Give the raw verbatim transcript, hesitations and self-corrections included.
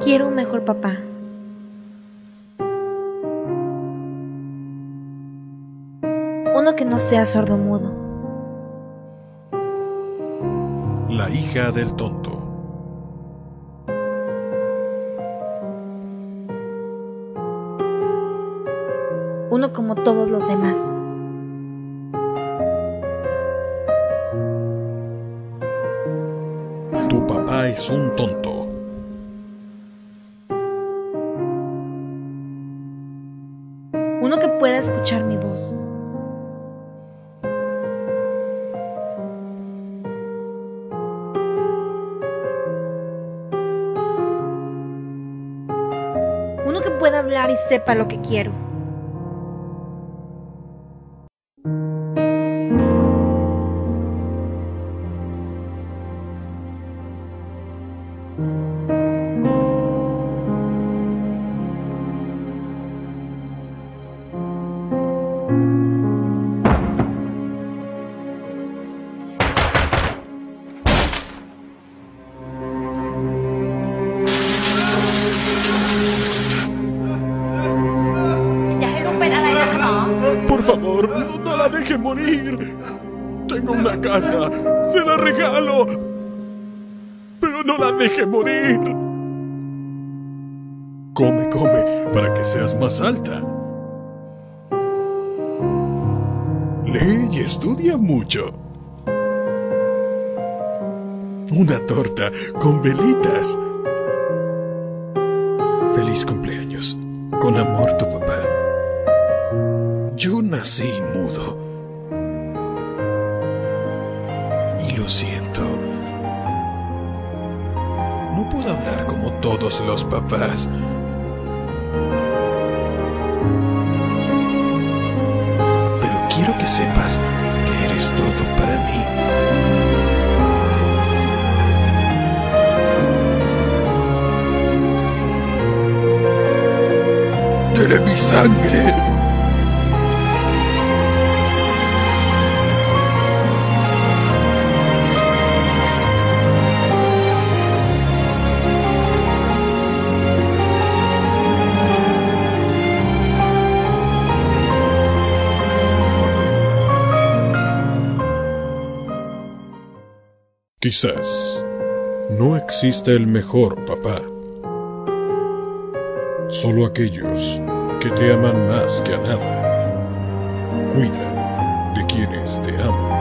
Quiero un mejor papá. Uno que no sea sordomudo. La hija del tonto. Uno como todos los demás. Tu papá es un tonto. Uno que pueda escuchar mi voz. Uno que pueda hablar y sepa lo que quiero. Por favor, no, no la deje morir. Tengo una casa, se la regalo. Pero no la deje morir. Come, come, para que seas más alta. Lee y estudia mucho. Una torta con velitas. Feliz cumpleaños. Con amor, tu papá. Yo nací mudo. Y lo siento. No puedo hablar como todos los papás. Pero quiero que sepas que eres todo para mí. ¡Eres mi sangre! Quizás no existe el mejor papá. Solo aquellos que te aman más que a nada. Cuida de quienes te aman.